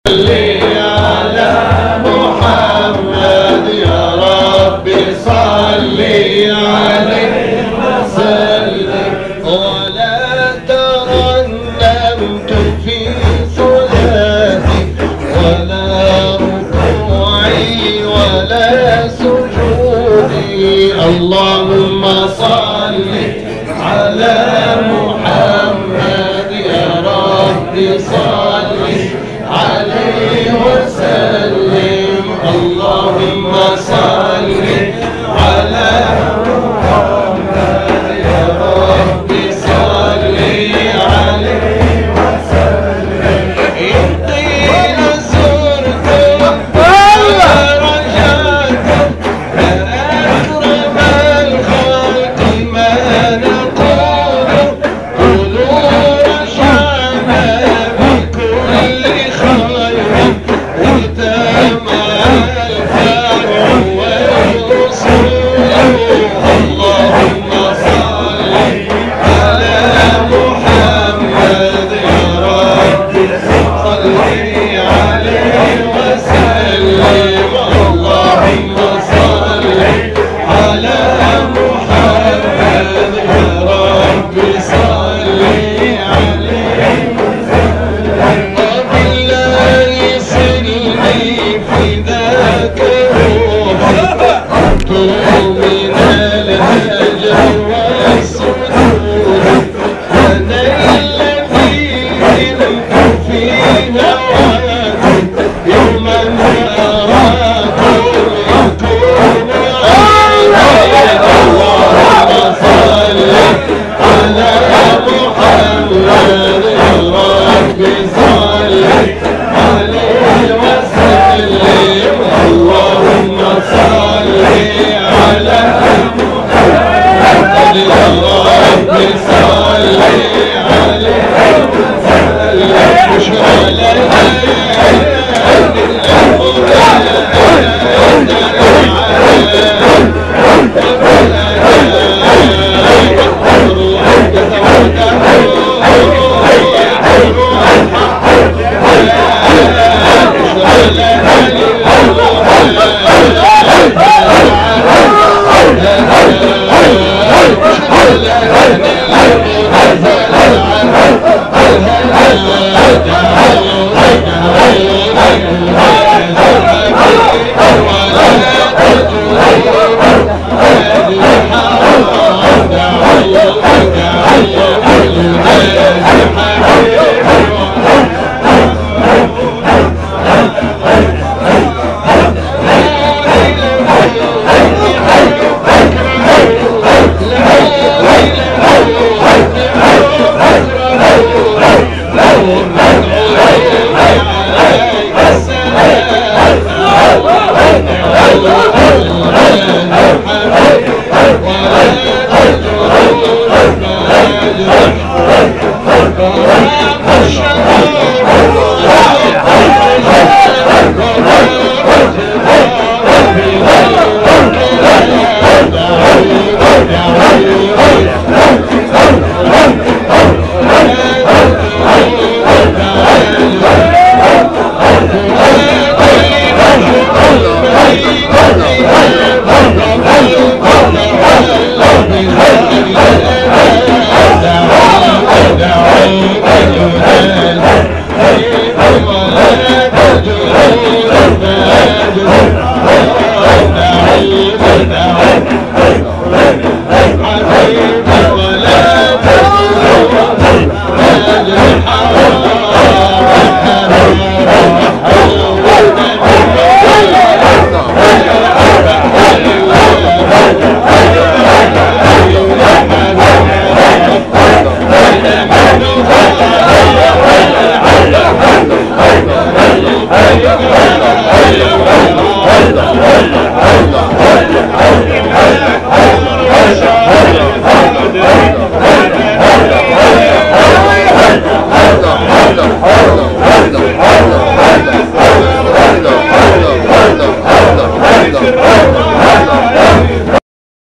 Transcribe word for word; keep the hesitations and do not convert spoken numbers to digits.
اللهم صل على محمد يا رب صل عليه وسلم. اللهم صل على محمد يا رب صل عليه وسلم. إني زرتم ورجعتم أكرم الخلق ما نقول حضور شعبنا بكل خير وتم الفرح والوصول. اللهم صل على محمد يا رب صل عليه وسلم. اللهم صل على محمد يا رب صل عليه وسلم. وبالله سلمي فداك روحي من الهجر والسرور. أنا الذي نمت في هواك يوما أراكم يكون علي. اللهم صل على محمد يا رب صل عليه وسلم. اللهم صل على محمد يا رب صل عليه وسلم. مش على ولا تجور